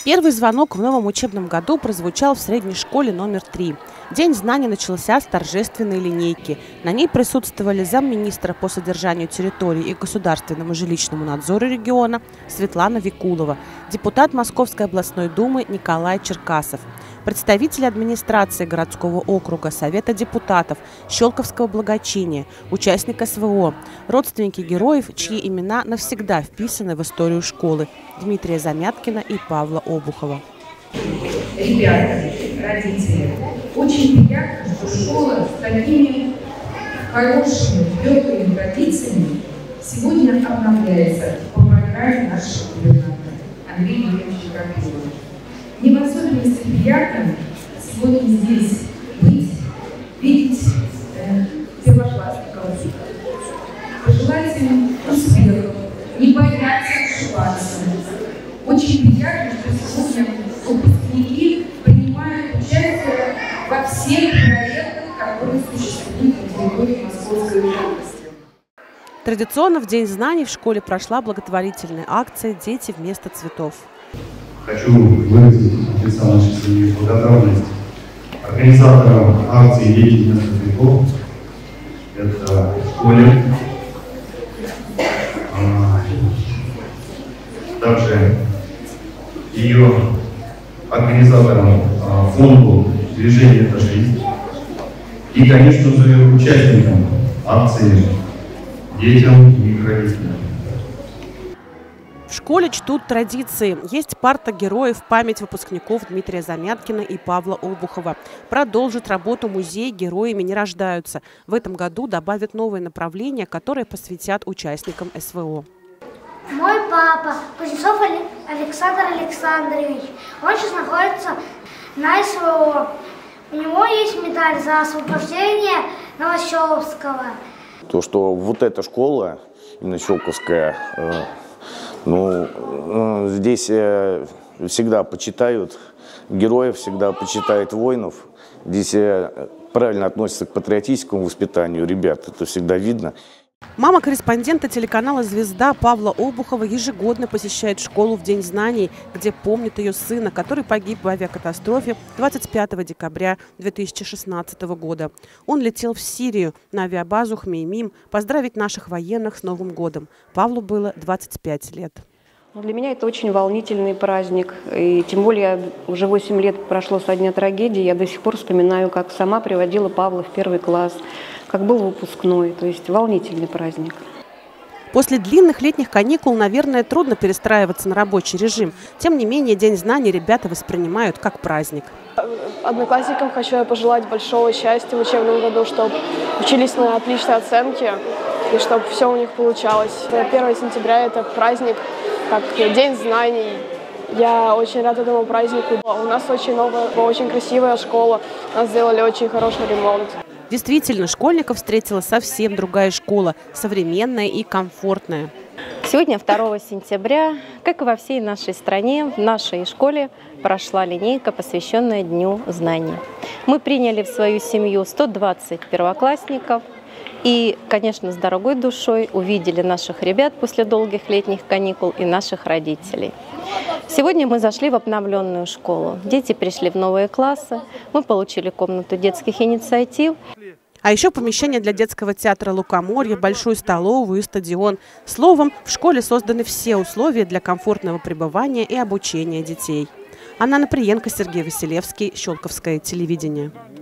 Первый звонок в новом учебном году прозвучал в средней школе номер 3. День знаний начался с торжественной линейки. На ней присутствовали замминистра по содержанию территории и государственному жилищному надзору региона Светлана Викулова, депутат Московской областной думы Николай Черкасов, представители администрации городского округа, Совета депутатов, Щелковского благочиния, участник СВО, родственники героев, чьи имена навсегда вписаны в историю школы – Дмитрия Замяткина и Павла Обухова. Ребята, родители, очень приятно, что школа с такими хорошими, твердыми традициями сегодня обновляется по программе нашего губернатора Андрея Юрьевича Гаврилова. Мне в особенности приятно сегодня здесь быть, видеть первоклассников, пожелать им успехов, не бояться ошибаться. Очень приятно, что сегодня выпускники принимают участие во всех проектах, которые существуют на территории Московской области. Традиционно в День знаний в школе прошла благотворительная акция «Дети вместо цветов». Хочу выразить от лица нашей семьи благодарность организаторам акции «Дети вместо цветов». Это школе, также ее организаторам фонду «Движение – это жизнь» и, конечно же, участникам акции, детям и их родителям. В школе чтут традиции. Есть парта героев в память выпускников Дмитрия Замяткина и Павла Обухова. Продолжит работу музей «Героями не рождаются». В этом году добавят новые направления, которые посвятят участникам СВО. Мой папа, Кузнецов Александр Александрович, он сейчас находится на СВО. У него есть медаль за освобождение Новощелковского. То, что вот эта школа, именно Щелковская, здесь всегда почитают героев, всегда почитают воинов. Здесь правильно относятся к патриотическому воспитанию ребят, это всегда видно. Мама корреспондента телеканала «Звезда» Павла Обухова ежегодно посещает школу в День знаний, где помнит ее сына, который погиб в авиакатастрофе 25 декабря 2016 года. Он летел в Сирию на авиабазу Хмеймим поздравить наших военных с Новым годом. Павлу было 25 лет. Для меня это очень волнительный праздник. И тем более уже 8 лет прошло со дня трагедии. Я до сих пор вспоминаю, как сама приводила Павла в 1 класс, как был выпускной. То есть волнительный праздник. После длинных летних каникул, наверное, трудно перестраиваться на рабочий режим. Тем не менее, День знаний ребята воспринимают как праздник. Одноклассникам хочу пожелать большого счастья в учебном году, чтобы учились на отличные оценки и чтобы все у них получалось. 1 сентября – это праздник, как День знаний. Я очень рада этому празднику. У нас очень новая, очень красивая школа. У нас сделали очень хороший ремонт. Действительно, школьников встретила совсем другая школа, современная и комфортная. Сегодня 2 сентября, как и во всей нашей стране, в нашей школе прошла линейка, посвященная Дню знаний. Мы приняли в свою семью 120 первоклассников и, конечно, с дорогой душой увидели наших ребят после долгих летних каникул и наших родителей. Сегодня мы зашли в обновленную школу. Дети пришли в новые классы, мы получили комнату детских инициатив. А еще помещение для детского театра «Лукоморье», большую столовую и стадион. Словом, в школе созданы все условия для комфортного пребывания и обучения детей. Анна Наприенко, Сергей Василевский, Щелковское телевидение.